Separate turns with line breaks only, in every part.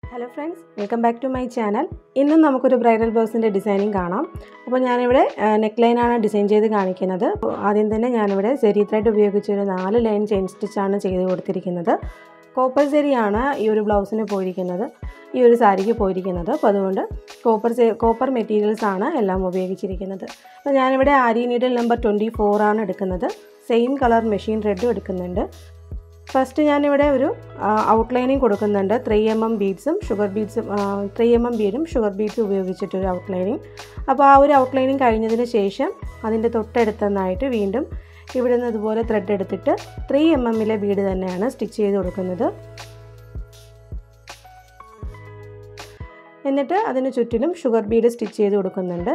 Hello friends, welcome back to my channel. ഇന്നും നമുക്കൊരു bridal ബ്ലൗസിന്റെ designing കാണാം. അപ്പോൾ ഞാൻ ഇവിടെ നെക്ക് ലൈൻ ആണ് ഡിസൈൻ ചെയ്ത് കാണിക്കുന്നത്. ആദ്യം തന്നെ ഞാൻ ഇവിടെ സെരി ത്രെഡ് ഉപയോഗിച്ച് ഒരു 4 ലൈൻ ചെയിൻ സ്റ്റിച്ച് ആണ് ചെയ്തു കൊടുത്തിരിക്കുന്നത്. കോപ്പർ സെരി ആണ് ഈ ഒരു ബ്ലൗസിന് പോയിരിക്കുന്നത്. ഈ ഒരു സാരിക്ക് പോയിരിക്കുന്നത്. അപ്പോൾ അതുകൊണ്ട് കോപ്പർ മെറ്റീരിയൽസ് ആണ് എല്ലാം ഉപയോഗിച്ചിരിക്കുന്നത്. അപ്പോൾ ഞാൻ ഇവിടെ ആരി നീഡിൽ നമ്പർ 24 ആണ് എടുക്കുന്നത്. സെയിം കളർ മെഷീൻ റെഡും എടുക്കുന്നുണ്ട്. ഫസ്റ്റ് ഞാൻ ഇവിടെ ഒരു ഔട്ട്ലൈനിങ് കൊടുക്കുന്നുണ്ട്. 3mm ബീഡ്സും ഷുഗർ ബീഡ്സും 3mm ബീഡും ഷുഗർ ബീഡ്സും ഉപയോഗിച്ചിട്ടൊരു ഔട്ട്ലൈനിങ്. അപ്പോൾ ആ ഒരു ഔട്ട്ലൈനിങ് കഴിഞ്ഞതിന് ശേഷം അതിൻ്റെ തൊട്ടടുത്തന്നായിട്ട് വീണ്ടും ഇവിടെ നിന്ന് ഇതുപോലെ ത്രെഡ് എടുത്തിട്ട് 3mm ബീഡ് തന്നെയാണ് സ്റ്റിച്ച് ചെയ്ത് കൊടുക്കുന്നത്. എന്നിട്ട് അതിന് ചുറ്റിലും ഷുഗർ ബീഡ് സ്റ്റിച്ച് ചെയ്ത് കൊടുക്കുന്നുണ്ട്.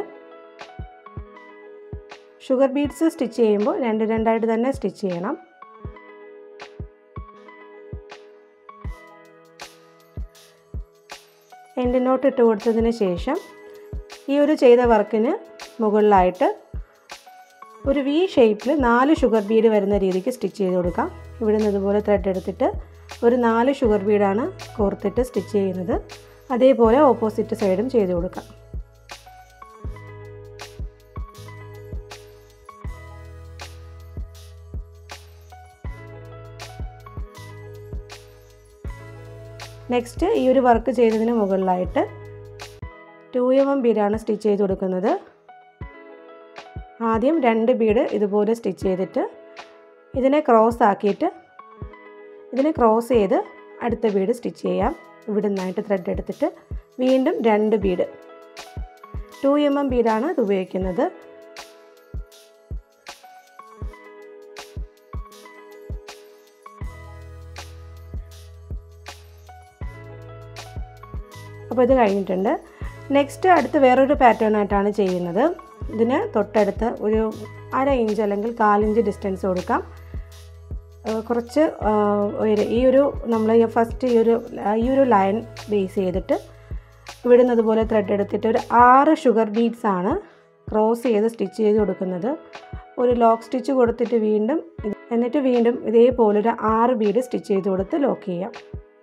ഷുഗർ ബീഡ്സ് സ്റ്റിച്ച് ചെയ്യുമ്പോൾ രണ്ടായിട്ട് തന്നെ സ്റ്റിച്ച് ചെയ്യണം. എൻഡ് നോട്ട് ഇട്ട് കൊടുത്തതിന് ശേഷം ഈ ഒരു ചെയ്ത വർക്കിന് മുകളിലായിട്ട് ഒരു വി ഷേപ്പിൽ 4 ഷുഗർ ബീഡ് വരുന്ന രീതിക്ക് സ്റ്റിച്ച് ചെയ്ത് കൊടുക്കാം. ഇവിടെ നിന്ന് ഇതുപോലെ ത്രെഡ് എടുത്തിട്ട് ഒരു 4 ഷുഗർ ബീഡാണ് കോർത്തിട്ട് സ്റ്റിച്ച് ചെയ്യുന്നത്. അതേപോലെ ഓപ്പോസിറ്റ് സൈഡും ചെയ്ത് കൊടുക്കാം. നെക്സ്റ്റ് ഈ ഒരു വർക്ക് ചെയ്തതിന് മുകളിലായിട്ട് 2mm ബീഡാണ് സ്റ്റിച്ച് ചെയ്ത് കൊടുക്കുന്നത്. ആദ്യം 2 ബീഡ് ഇതുപോലെ സ്റ്റിച്ച് ചെയ്തിട്ട് ഇതിനെ ക്രോസ് ചെയ്ത് അടുത്ത ബീഡ് സ്റ്റിച്ച് ചെയ്യാം. ഇവിടെ നിന്നായിട്ട് ത്രെഡ് എടുത്തിട്ട് വീണ്ടും 2 ബീഡ് 2mm ബീഡാണ് ഇത് ഉപയോഗിക്കുന്നത്. അപ്പോൾ ഇത് കഴിഞ്ഞിട്ടുണ്ട്. നെക്സ്റ്റ് അടുത്ത് വേറൊരു പാറ്റേൺ ആയിട്ടാണ് ചെയ്യുന്നത്. ഇതിന് തൊട്ടടുത്ത് ഒരു 1/2 ഇഞ്ച് അല്ലെങ്കിൽ 1/4 ഇഞ്ച് ഡിസ്റ്റൻസ് കൊടുക്കാം. കുറച്ച് ഈ ഒരു നമ്മൾ ഫസ്റ്റ് ഈ ഒരു ലൈൻ ബേസ് ചെയ്തിട്ട് ഇവിടെ നിന്ന് അതുപോലെ ത്രെഡ് എടുത്തിട്ട് ഒരു 6 ഷുഗർ ബീഡ്സ് ആണ് ക്രോസ് ചെയ്ത് സ്റ്റിച്ച് ചെയ്ത് കൊടുക്കുന്നത്. ഒരു ലോക്ക് സ്റ്റിച്ച് കൊടുത്തിട്ട് വീണ്ടും ഇതേപോലെ ഒരു 6 ബീഡ് സ്റ്റിച്ച് ചെയ്ത് കൊടുത്ത് ലോക്ക് ചെയ്യാം.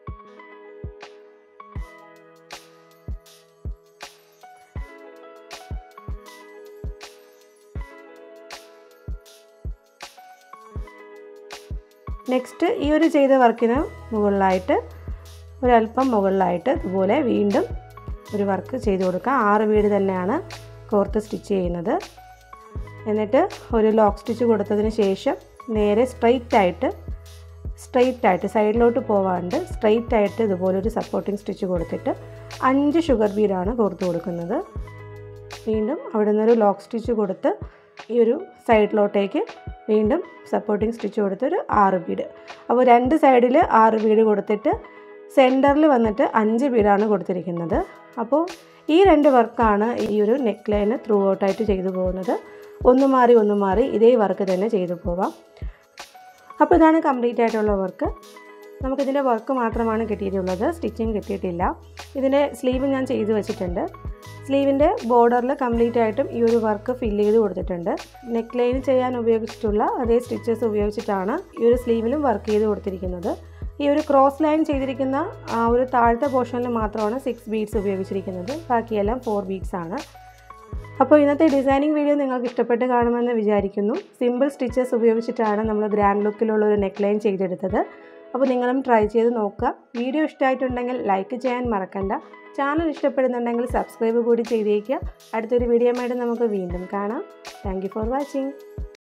നെക്സ്റ്റ് ഈ ഒരു ചെയ്ത വർക്കിന് മുകളിലായിട്ട് ഒരല്പം മുകളിലായിട്ട് ഇതുപോലെ വീണ്ടും ഒരു വർക്ക് ചെയ്ത് കൊടുക്കുക. 6 ബീഡ് തന്നെയാണ് കോർത്ത് സ്റ്റിച്ച് ചെയ്യുന്നത്. എന്നിട്ട് ഒരു ലോക്ക് സ്റ്റിച്ച് കൊടുത്തതിന് ശേഷം നേരെ സ്ട്രെയിറ്റ് ആയിട്ട് സൈഡിലോട്ട് പോവാണ്ട് സ്ട്രെയിറ്റ് ആയിട്ട് ഇതുപോലെ ഒരു സപ്പോർട്ടിങ് സ്റ്റിച്ച് കൊടുത്തിട്ട് 5 ഷുഗർ ബീഡാണ് കോർത്ത് കൊടുക്കുന്നത്. വീണ്ടും അവിടെ നിന്നൊരു ലോക്ക് സ്റ്റിച്ച് കൊടുത്ത് ഈ ഒരു സൈഡിലോട്ടേക്ക് വീണ്ടും സപ്പോർട്ടിങ് സ്റ്റിച്ച് കൊടുത്തൊരു 6 ബീഡ്. അപ്പോൾ 2 സൈഡിൽ 6 ബീഡ് കൊടുത്തിട്ട് സെൻറ്ററിൽ വന്നിട്ട് 5 ബീഡാണ് കൊടുത്തിരിക്കുന്നത്. അപ്പോൾ ഈ 2 വർക്കാണ് ഈ ഒരു നെക്ക് ലൈന് ത്രൂ ഔട്ടായിട്ട് ചെയ്തു പോകുന്നത്. ഒന്ന് മാറി ഇതേ വർക്ക് തന്നെ ചെയ്തു പോവാം. അപ്പോൾ ഇതാണ് കംപ്ലീറ്റ് ആയിട്ടുള്ള വർക്ക്. നമുക്കിതിൻ്റെ വർക്ക് മാത്രമാണ് കിട്ടിയിട്ടുള്ളത്, സ്റ്റിച്ചിങ് കിട്ടിയിട്ടില്ല. ഇതിൻ്റെ സ്ലീവ് ഞാൻ ചെയ്ത് വെച്ചിട്ടുണ്ട്. സ്ലീവിൻ്റെ ബോർഡറിൽ കംപ്ലീറ്റ് ആയിട്ടും ഈ ഒരു വർക്ക് ഫില്ല് ചെയ്ത് കൊടുത്തിട്ടുണ്ട്. നെക്ക് ലൈൻ ചെയ്യാൻ ഉപയോഗിച്ചിട്ടുള്ള അതേ സ്റ്റിച്ചസ് ഉപയോഗിച്ചിട്ടാണ് ഈ ഒരു സ്ലീവിലും വർക്ക് ചെയ്ത് കൊടുത്തിരിക്കുന്നത്. ഈ ഒരു ക്രോസ് ലൈൻ ചെയ്തിരിക്കുന്ന ആ ഒരു താഴത്തെ പോർഷനിൽ മാത്രമാണ് 6 ബീഡ്സ് ഉപയോഗിച്ചിരിക്കുന്നത്. ബാക്കിയെല്ലാം 4 ബീഡ്സ് ആണ്. അപ്പോൾ ഇന്നത്തെ ഡിസൈനിങ് വീഡിയോ നിങ്ങൾക്ക് ഇഷ്ടപ്പെട്ട് കാണുമെന്ന് വിചാരിക്കുന്നു. സിമ്പിൾ സ്റ്റിച്ചസ് ഉപയോഗിച്ചിട്ടാണ് നമ്മൾ ഗ്രാൻഡ് ലുക്കിലുള്ള ഒരു നെക്ക് ലൈൻ ചെയ്തെടുത്തത്. അപ്പോൾ നിങ്ങളും ട്രൈ ചെയ്ത് നോക്കുക. വീഡിയോ ഇഷ്ടമായിട്ടുണ്ടെങ്കിൽ ലൈക്ക് ചെയ്യാൻ മറക്കണ്ട. ചാനൽ ഇഷ്ടപ്പെടുന്നുണ്ടെങ്കിൽ സബ്സ്ക്രൈബ് കൂടി ചെയ്തേക്കുക. അടുത്തൊരു വീഡിയോയുമായിട്ട് നമുക്ക് വീണ്ടും കാണാം. Thank you for watching.